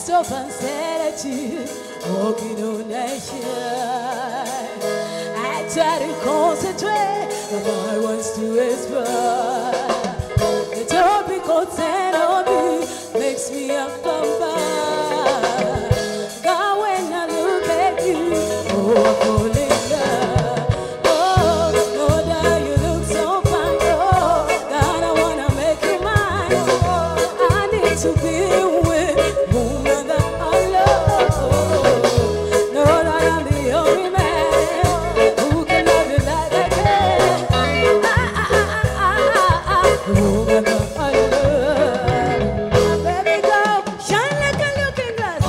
so fancy, walking on nation. I try to concentrate, but I want to explore. The tropical ten on me makes me a fire. God, when I look at you, oh, I fall in love. Oh, oh, that you look so fine. Oh, God, I wanna make you mine. Oh, I need to be with woman that I love. No, that I'm the only man who can love you like I can. Woman that I love. Baby, go shine like a looking glass.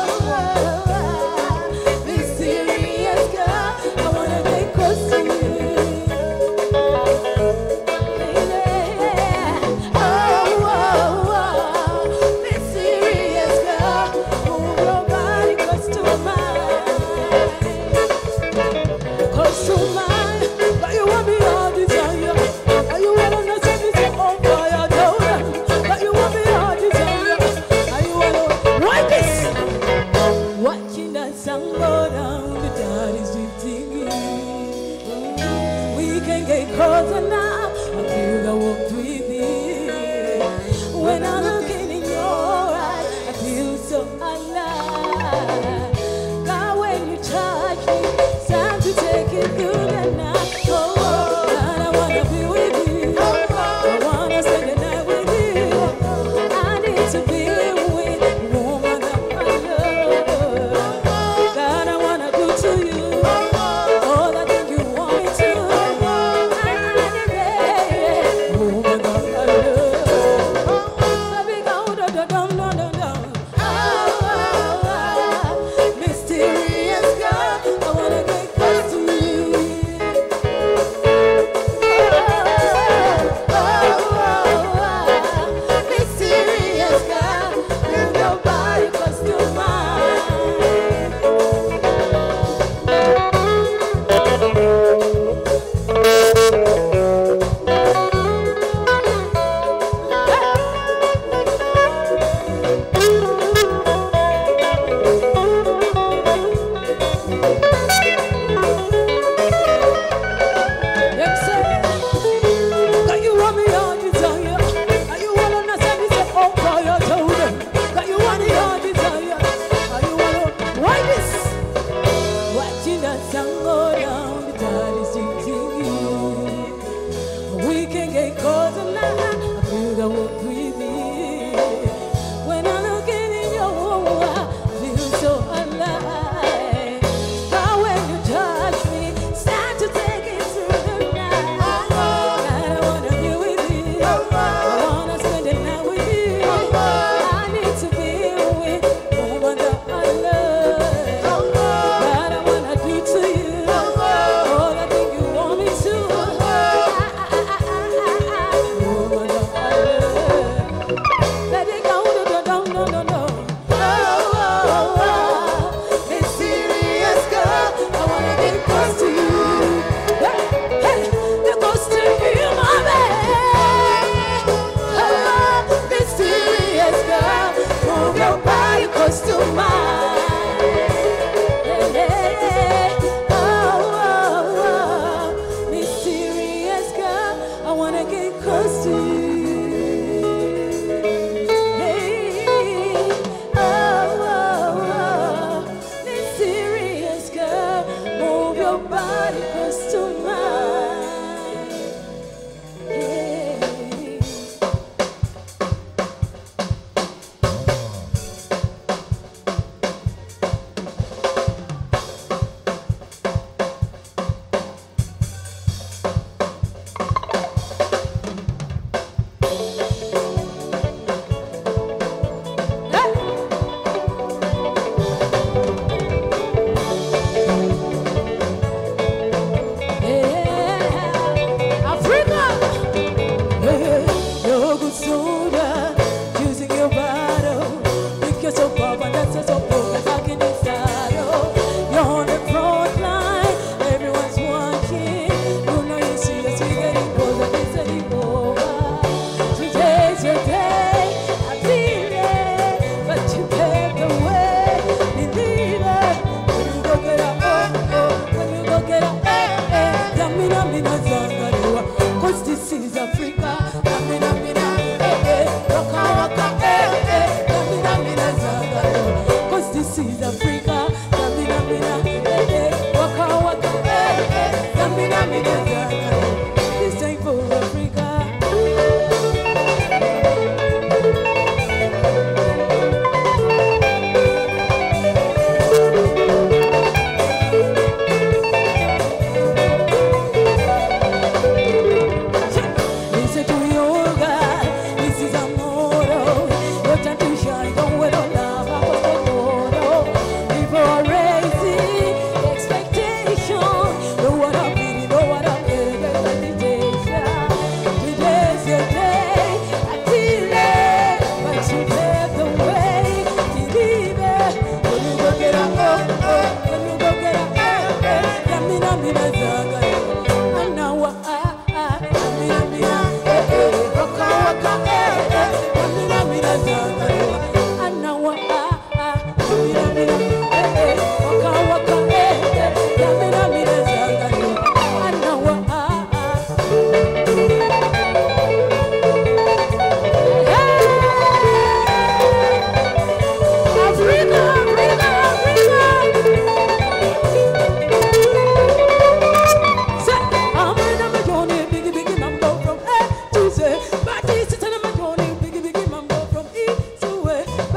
Be serious, girl. I wanna get close to you. Oh, oh, oh. Be serious, girl.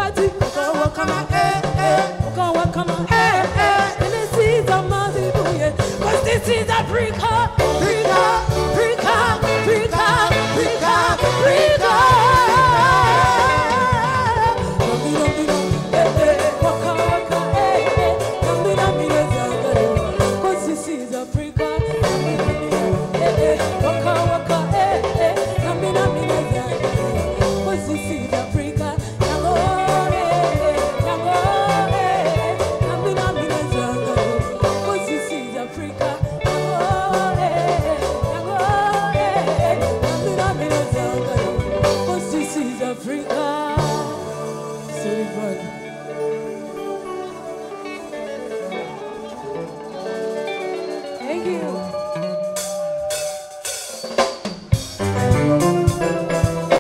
party.